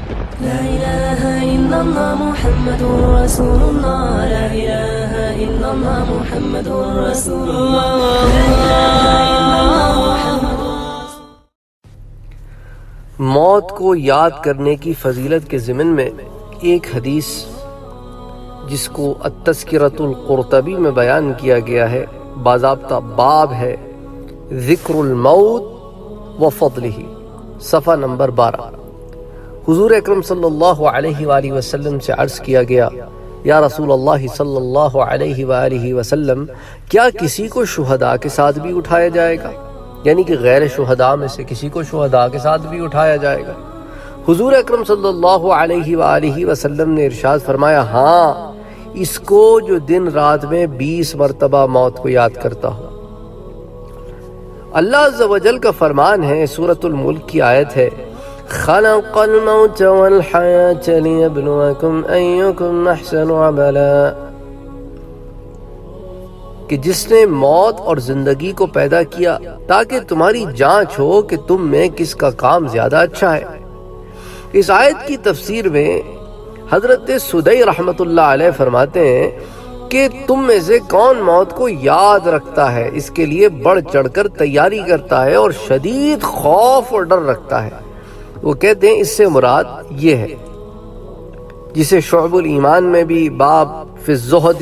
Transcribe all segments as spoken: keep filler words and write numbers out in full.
لا إله إلا الله محمد رسول الله لا إله إلا الله محمد رسول الله لا إله إلا الله محمد. موت کو یاد کرنے کی فضیلت کے ضمن میں ایک حدیث جس کو التذکرۃ القرطبی میں بیان کیا گیا ہے، باضابطہ باب ہے ذکر الموت و فضلہ، صفحہ نمبر بارہ. حضور اکرم صلی اللہ علیہ وآلہ وسلم سے عرض کیا گیا، یا رسول اللہ صلی اللہ علیہ وآلہ وسلم، کیا کسی کو شہداء کے ساتھ بھی اٹھایا جائے گا؟ یعنی کہ غیر شہداء میں سے کسی کو شہداء کے ساتھ بھی اٹھایا جائے گا؟ حضور اکرم صلی اللہ علیہ وآلہ وسلم نے ارشاد فرمایا، ہاں، اس کو جو دن رات میں بیس مرتبہ موت کو یاد کرتا ہو. اللہ عز و جل کا فرمان ہے، سورۃ الملک کی آیت ہے، خلق الموت والحیاة لیبلوکم ایکم احسن عملا، کہ جس نے موت اور زندگی کو پیدا کیا تاکہ تمہاری جانچ ہو کہ تم میں کس کا کام زیادہ اچھا ہے. اس آیت کی تفسیر میں حضرت سدی رحمت اللہ علیہ فرماتے ہیں کہ تم میں سے کون موت کو یاد رکھتا ہے، اس کے لیے بڑھ چڑھ کر تیاری کرتا ہے اور شدید خوف اور ڈر رکھتا ہے. وہ کہتے ہیں اس سے مراد یہ ہے، جسے شعب الایمان میں بھی باب فی الزہد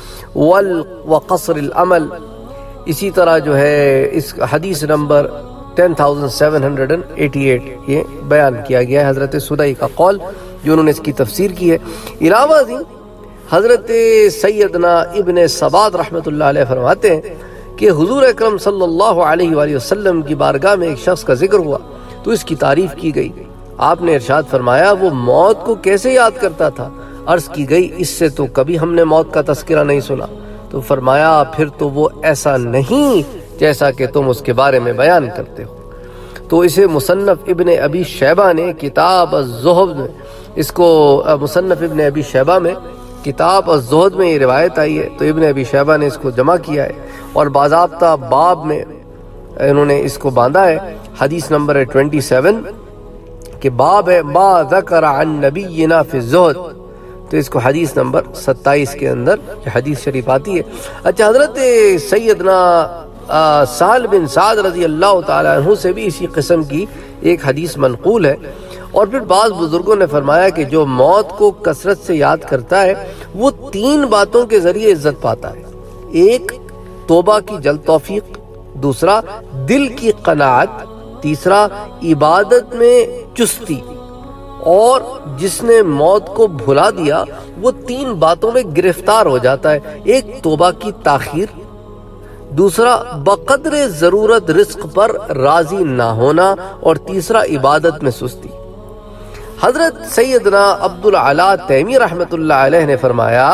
وقصر العمل، اسی طرح جو ہے اس حدیث نمبر دس ہزار سات سو اٹھاسی یہ بیان کیا گیا ہے، حضرت سدی کا قول جو انہوں نے اس کی تفسیر کی ہے. علاوہ ازیں حضرت سیدنا ابن سبات رحمت اللہ علیہ فرماتے ہیں کہ حضور اکرم صلی اللہ علیہ وآلہ وسلم کی بارگاہ میں ایک شخص کا ذکر ہوا تو اس کی تعریف کی گئی. آپ نے ارشاد فرمایا، وہ موت کو کیسے یاد کرتا تھا؟ عرض کی گئی، اس سے تو کبھی ہم نے موت کا تذکرہ نہیں سنا. تو فرمایا، پھر تو وہ ایسا نہیں جیسا کہ تم اس کے بارے میں بیان کرتے ہو. تو اسے مصنف ابن ابی شیبہ نے کتاب الزہد میں، اس کو مصنف ابن ابی شیبہ میں کتاب الزہد میں یہ روایت آئی ہے، تو ابن ابی شیبہ نے اس کو جمع کیا ہے اور باضابطہ باب میں انہوں نے اس کو باندھا ہے. حدیث نمبر ہے سبیس کہ باب ہے ما ذکر عن نبینا فی الزہد، تو اس کو حدیث نمبر ستائیس کے اندر یہ حدیث شریف آتی ہے. اچھا، حضرت سیدنا سہل بن سعد رضی اللہ تعالیٰ عنہ سے بھی اسی قسم کی ایک حدیث منقول ہے. اور پھر بعض بزرگوں نے فرمایا کہ جو موت کو کثرت سے یاد کرتا ہے وہ تین باتوں کے ذریعے عزت پاتا ہے. ایک، توبہ کی جلد توفیق، دوسرا دل کی قناعت، تیسرا عبادت میں چستی. اور جس نے موت کو بھلا دیا وہ تین باتوں میں گرفتار ہو جاتا ہے، ایک توبہ کی تاخیر، دوسرا بقدر ضرورت رزق پر راضی نہ ہونا، اور تیسرا عبادت میں سستی. حضرت سیدنا عبدالعلا تیمی رحمت اللہ علیہ نے فرمایا،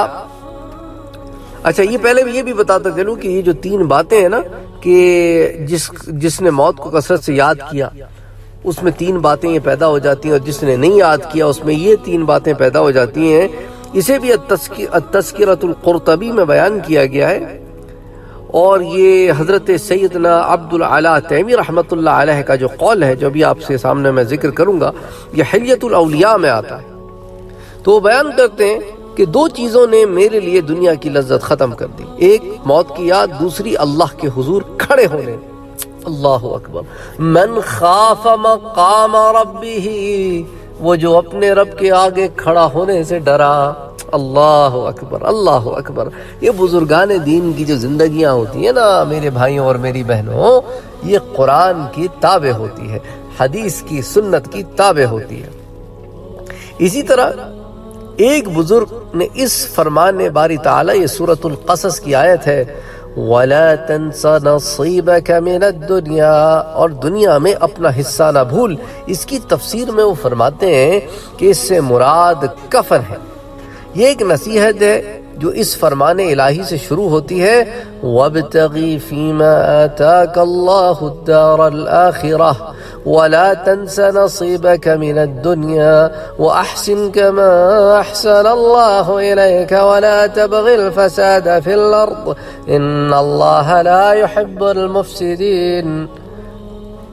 اچھا یہ پہلے یہ بھی بتاتا چلوں کہ یہ جو تین باتیں ہیں نا کہ جس جس نے موت کو کثرت سے یاد کیا اس میں تین باتیں یہ پیدا ہو جاتی ہیں، اور جس نے نہیں یاد کیا اس میں یہ تین باتیں پیدا ہو جاتی ہیں. اسے بھی التذکرۃ القرطبی میں بیان کیا گیا ہے، اور یہ حضرت سیدنا عبدالعلا تیمی رحمت اللہ علیہ کا جو قول ہے جو بھی آپ سے سامنے میں ذکر کروں گا یہ حلیۃ الاولیاء میں آتا ہے. تو وہ بیان کرتے ہیں کہ دو چیزوں نے میرے لیے دنیا کی لذت ختم کر دی، ایک موت کی یاد، دوسری اللہ کے حضور کھڑے ہونے. اللہ اکبر. من خاف مقام ربہ، وہ جو اپنے رب کے آگے کھڑا ہونے سے ڈرا. اللہ اکبر، اللہ اکبر. یہ بزرگان دین کی جو زندگیاں ہوتی ہیں نا میرے بھائیوں اور میری بہنوں، یہ قرآن کی تابع ہوتی ہے، حدیث کی، سنت کی تابع ہوتی ہے. اسی طرح ایک بزرگ نے اس فرمان باری تعالی، یہ سورۃ القصص کی آیت ہے، وَلَا تَنْسَ نَصِيبَكَ مِنَ الدُّنْيَا، اور دنیا میں اپنا حصہ نہ بھول. اس کی تفسیر میں وہ فرماتے ہیں کہ اس سے مراد کفن ہے. یہ ایک نصیحت ہے جو اس فرمان الہی سے شروع ہوتی ہے، وَابْتَغِ فِي مَا آتَاكَ اللَّهُ الدَّارَ الْآخِرَةَ وَلَا تَنْسَ نَصِيبَكَ مِنَ الدُّنْيَا وَأَحْسِنْ كَمَا أَحْسَنَ اللَّهُ إِلَيْكَ وَلَا تَبْغِ الْفَسَادَ فِي الْأَرْضِ إِنَّ اللَّهَ لَا يُحِبُّ الْمُفْسِدِينَ.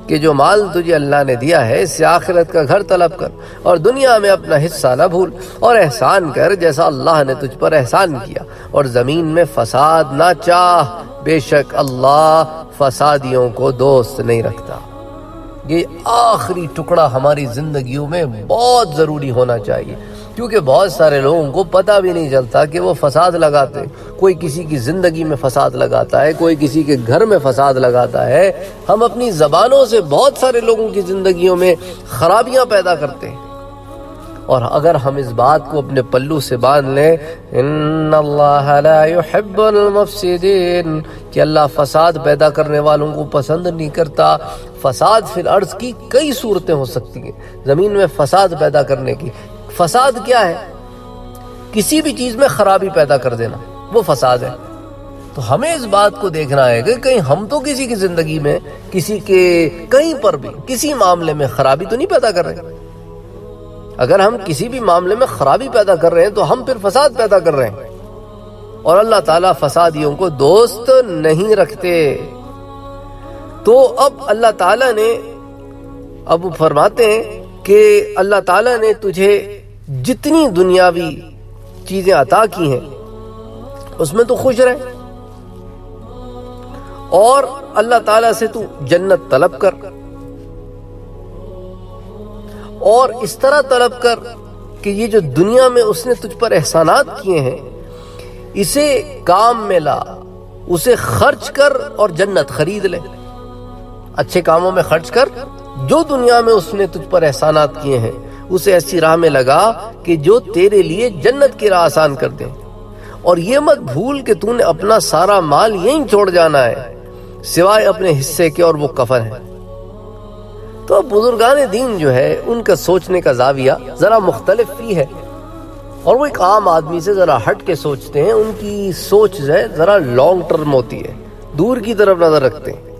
کہ جو مال تجھے اللہ نے دیا ہے اس سے آخرت کا گھر طلب کر اور دنیا میں اپنا حصہ نہ بھول، اور احسان کر جیسا اللہ نے تجھ پر احسان کیا، اور زمین میں فساد نہ چاہ، بے شک اللہ فسادیوں کو دوست نہیں رکھتا۔ یہ آخری ٹکڑا ہماری زندگیوں میں بہت ضروری ہونا چاہیے، کیونکہ بہت سارے لوگوں کو پتہ بھی نہیں چلتا کہ وہ فساد لگاتے، کوئی کسی کی زندگی میں فساد لگاتا ہے، کوئی کسی کے گھر میں فساد لگاتا ہے۔ ہم اپنی زبانوں سے بہت سارے لوگوں کی زندگیوں میں خرابیاں پیدا کرتے ہیں، اور اگر ہم اس بات کو اپنے پلو سے باندھ لیں، ان اللہ لا يحب المفسدین، کہ اللہ فساد پیدا کرنے والوں کو پسند نہیں کرتا۔ فساد فی الارض کی کئی صورتیں ہو سکتی ہیں، زمین میں فساد پیدا کرنے کی۔ فساد کیا ہے؟ کسی بھی چیز میں خرابی پیدا کر دینا، وہ فساد ہے۔ تو ہمیں اس بات کو دیکھنا ہے کہ کہیں ہم تو کسی کی زندگی میں، کسی کے کہیں پر بھی کسی معاملے میں خرابی تو نہیں پیدا کر رہے۔ اگر ہم کسی بھی معاملے میں خرابی پیدا کر رہے ہیں تو ہم پھر فساد پیدا کر رہے ہیں، اور اللہ تعالیٰ فسادیوں کو دوست نہیں رکھتے۔ تو اب اللہ تعالیٰ نے اب فرماتے ہیں کہ اللہ تعالیٰ نے تجھے جتنی دنیاوی چیزیں عطا کی ہیں اس میں تو خوش رہ، اور اللہ تعالیٰ سے تو جنت طلب کر، اور اس طرح طلب کر کہ یہ جو دنیا میں اس نے تجھ پر احسانات کیے ہیں اسے کام میں لا، اسے خرچ کر اور جنت خرید لے۔ اچھے کاموں میں خرچ کر، جو دنیا میں اس نے تجھ پر احسانات کیے ہیں اسے ایسی راہ میں لگا کہ جو تیرے لیے جنت کی راہ آسان کر دیں، اور یہ مت بھول کہ تو نے اپنا سارا مال یہیں چھوڑ جانا ہے سوائے اپنے حصے کے، اور وہ کفن ہے۔ تو بزرگان دین جو ہے ان کا سوچنے کا زاویہ ذرا مختلف بھی ہے، اور وہ ایک عام آدمی سے ذرا ہٹ کے سوچتے ہیں، ان کی سوچ جو ہے ذرا لانگ ٹرم ہوتی ہے، دور کی طرف نظر رکھتے ہیں۔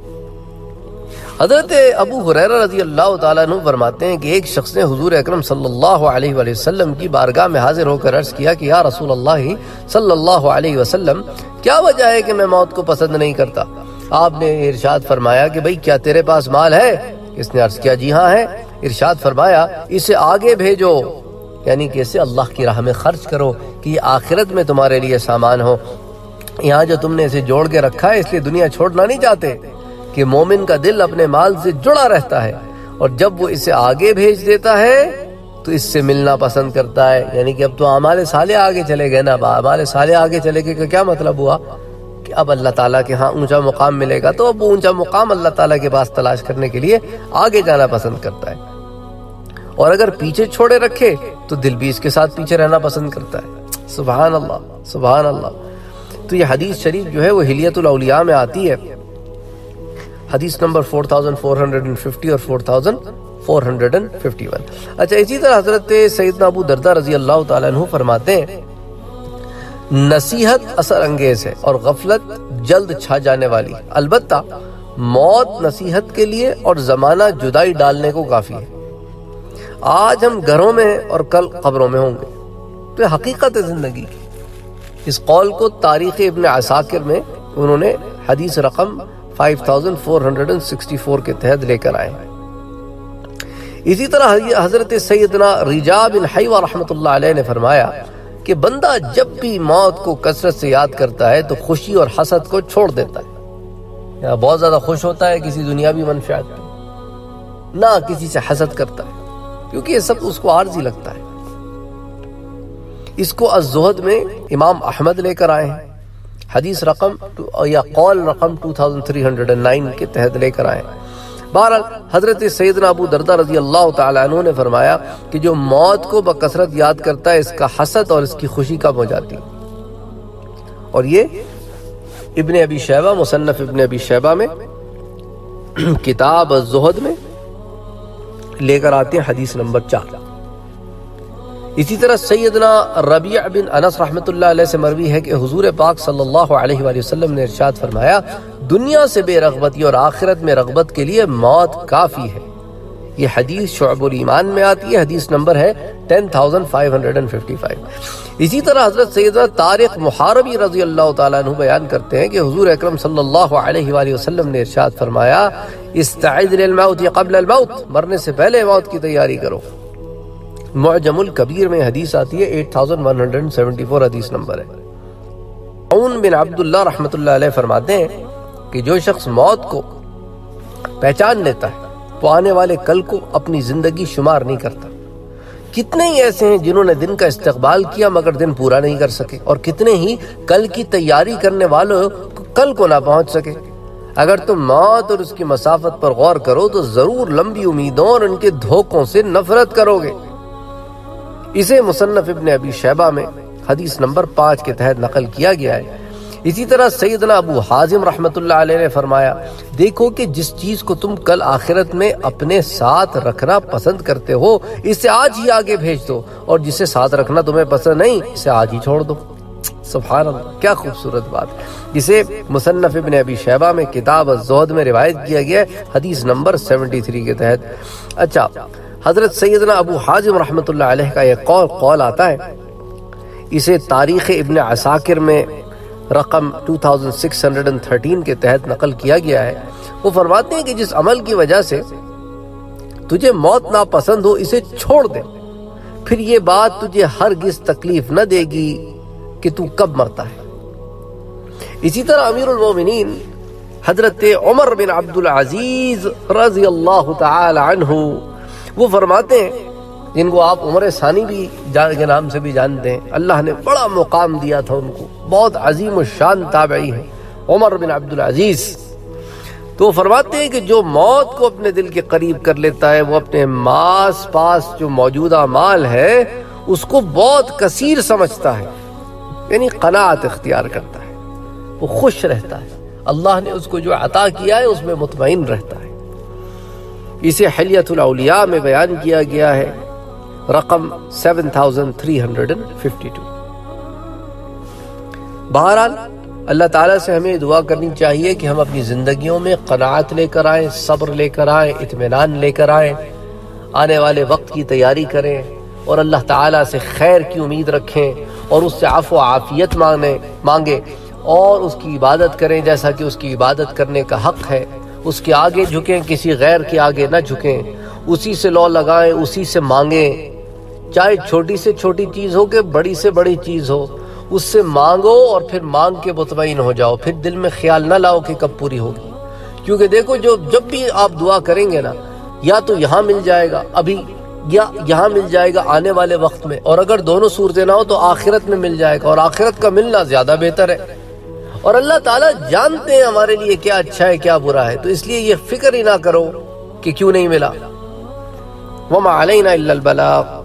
حضرت ابو ہریرہ رضی اللہ تعالیٰ عنہ فرماتے ہیں کہ ایک شخص نے حضور اکرم صلی اللہ علیہ وآلہ وسلم کی بارگاہ میں حاضر ہو کر عرض کیا کہ یا رسول اللہ صلی اللہ علیہ وسلم، کیا وجہ ہے کہ میں موت کو پسند نہیں کرتا؟ آپ نے ارشاد فرمایا کہ بھئی کیا تیرے پاس مال ہے؟ اس نے عرض کیا جی ہاں ہے۔ ارشاد فرمایا اسے آگے بھیجو، یعنی کہ اسے اللہ کی راہ میں خرچ کرو کہ یہ آخرت میں تمہارے لیے سامان ہو۔ یہاں جو تم نے اسے جوڑ کے رکھا ہے اس لیے دنیا چھوڑنا نہیں چاہتے، کہ مومن کا دل اپنے مال سے جڑا رہتا ہے، اور جب وہ اسے آگے بھیج دیتا ہے تو اس سے ملنا پسند کرتا ہے۔ یعنی کہ اب تو اعمال صالحہ آگے چلے گئے نا، اعمال صالحہ آگے چلے گئے کا کیا مطلب ہوا کہ اب اللہ تعالیٰ کے ہاں اونچا مقام ملے گا، تو اب وہ اونچا مقام اللہ تعالیٰ کے پاس تلاش کرنے کے لیے آگے جانا پسند کرتا ہے، اور اگر پیچھے چھوڑے رکھے تو دل بھی اس کے ساتھ پیچھے رہنا پسند کرتا ہے۔ سبحان اللہ، سبحان اللہ۔ تو یہ حدیث شریف جو ہے وہ حلیۃ الاولیاء میں آتی ہے، حدیث نمبر چار ہزار چار سو پچاس اور چار ہزار چار سو اکیاون۔ اچھا، اسی طرح حضرت سیدنا ابو دردہ رضی اللہ تعالیٰ عنہ فرماتے ہیں نصیحت اثر انگیز ہے اور غفلت جلد چھا جانے والی، البتہ موت نصیحت کے لیے اور زمانہ جدائی ڈالنے کو کافی ہے۔ آج ہم گھروں میں ہیں اور کل قبروں میں ہوں گے، تو یہ حقیقت ہے زندگی کی۔ اس قول کو تاریخ ابن عساکر میں انہوں نے حدیث رقم پانچ ہزار چار سو چوالیس کے تحت لے کر آئے۔ اسی طرح حضرت سیدنا رجاء بن حیوہ رحمۃ اللہ علیہ نے فرمایا کہ بندہ جب بھی موت کو کثرت سے یاد کرتا ہے تو خوشی اور حسد کو چھوڑ دیتا ہے، یا بہت زیادہ خوش ہوتا ہے کسی دنیاوی منفعت پہ، نہ کسی سے حسد کرتا ہے، کیونکہ یہ سب اس کو عارضی لگتا ہے۔ اس کو الزہد میں امام احمد لے کر آئے ہیں، حدیث رقم یا قول رقم دو ہزار تین سو نو کے تحت لے کر آئے ہیں۔ بہرحال حضرت سیدنا ابو دردہ رضی اللہ تعالیٰ عنہ نے فرمایا کہ جو موت کو بکثرت یاد کرتا ہے اس کا حسد اور اس کی خوشی کم ہو جاتی، اور یہ ابن ابی شیبہ، مصنف ابن ابی شیبہ میں کتاب الزہد میں لے کر آتے ہیں، حدیث نمبر چار۔ اسی طرح سیدنا ربیع بن انس رحمۃ اللہ علیہ سے مروی ہے کہ حضور پاک صلی اللہ علیہ وآلہ وسلم نے ارشاد فرمایا دنیا سے بے رغبتی اور آخرت میں رغبت کے لیے موت کافی ہے۔ یہ حدیث شعب الایمان میں آتی ہے، حدیث نمبر ہے دس ہزار پانچ سو پچپن۔ اسی طرح حضرت سیدنا طارق محاربی رضی اللہ تعالیٰ عنہ بیان کرتے ہیں کہ حضور اکرم صلی اللہ علیہ وآلہ وسلم نے ارشاد فرمایا استعد للموت قبل الموت، مرنے سے پہلے موت کی تیاری کرو۔ معجم الکبیر میں حدیث آتی ہے، eight thousand one hundred seventy four حدیث نمبر ہے۔ عون بن عبداللہ رحمۃ اللہ علیہ فرماتے ہیں کہ جو شخص موت کو پہچان لیتا ہے وہ آنے والے کل کو اپنی زندگی شمار نہیں کرتا۔ کتنے ہی ایسے ہیں جنہوں نے دن کا استقبال کیا مگر دن پورا نہیں کر سکے، اور کتنے ہی کل کی تیاری کرنے والوں کل کو نہ پہنچ سکے۔ اگر تم موت اور اس کی مسافت پر غور کرو تو ضرور لمبی امیدوں اور ان کے دھوکوں سے نفرت کرو گے۔ اسے مصنف ابن ابی شیبہ میں حدیث نمبر پانچ کے تحت نقل کیا گیا ہے۔ اسی طرح سیدنا ابو حازم رحمۃ اللہ علیہ نے فرمایا، دیکھو کہ جس چیز کو تم کل آخرت میں اپنے ساتھ رکھنا پسند کرتے ہو اسے آج ہی آگے بھیج دو، اور جسے ساتھ رکھنا تمہیں پسند نہیں اسے آج ہی چھوڑ دو۔ سبحان اللہ، کیا خوبصورت بات، جسے مصنف ابن ابی شیبہ میں کتاب الزہد میں روایت کیا گیا ہے حدیث نمبر سیونٹی تھری کے تحت۔ اچھا، حضرت سیدنا ابو حازم رحمۃ اللہ علیہ کا یہ قول قول آتا ہے، اسے تاریخ ابن عساکر میں رقم دو ہزار چھ سو تیرہ کے تحت نقل کیا گیا ہے۔ وہ فرماتے ہیں کہ جس عمل کی وجہ سے تجھے موت ناپسند ہو اسے چھوڑ دے، پھر یہ بات تجھے ہرگز تکلیف نہ دے گی کہ تو کب مرتا ہے۔ اسی طرح امیر المومنین حضرت عمر بن عبد العزیز رضی اللہ تعالی عنہ وہ فرماتے ہیں، جن کو آپ عمر ثانی بھی کے نام سے بھی جانتے ہیں، اللہ نے بڑا مقام دیا تھا ان کو، بہت عظیم الشان تابعی ہیں عمر بن عبد العزیز۔ تو فرماتے ہیں کہ جو موت کو اپنے دل کے قریب کر لیتا ہے وہ اپنے ماس پاس جو موجودہ مال ہے اس کو بہت کثیر سمجھتا ہے، یعنی قناعت اختیار کرتا ہے، وہ خوش رہتا ہے، اللہ نے اس کو جو عطا کیا ہے اس میں مطمئن رہتا ہے۔ اسے حلیۃ الاولیاء میں بیان کیا گیا ہے رقم seven thousand three hundred fifty two. بہرحال اللہ تعالیٰ سے ہمیں دعا کرنی چاہیے کہ ہم اپنی زندگیوں میں قناعت لے کر آئیں، صبر لے کر آئیں، اطمینان لے کر آئیں، آنے والے وقت کی تیاری کریں اور اللہ تعالیٰ سے خیر کی امید رکھیں اور اس سے عفو و عافیت مانگیں مانگیں اور اس کی عبادت کریں جیسا کہ اس کی عبادت کرنے کا حق ہے۔ اس کے آگے جھکیں، کسی غیر کے آگے نہ جھکیں، اسی سے لو لگائیں، اسی سے مانگیں، چاہے چھوٹی سے چھوٹی چیز ہو کہ بڑی سے بڑی چیز ہو، اس سے مانگو اور پھر مانگ کے مطمئن ہو جاؤ، پھر دل میں خیال نہ لاؤ کہ کب پوری ہوگی۔ کیونکہ دیکھو جو جب بھی آپ دعا کریں گے نا، یا تو یہاں مل جائے گا ابھی، یا یہاں مل جائے گا آنے والے وقت میں، اور اگر دونوں صورتیں نہ ہو تو آخرت میں مل جائے گا، اور آخرت کا ملنا زیادہ بہتر ہے۔ اور اللہ تعالیٰ جانتے ہیں ہمارے لیے کیا اچھا ہے کیا برا ہے، تو اس لیے یہ فکر ہی نہ کرو کہ کیوں نہیں ملا۔ وَمَا عَلَيْنَا إِلَّا الْبَلَاغُ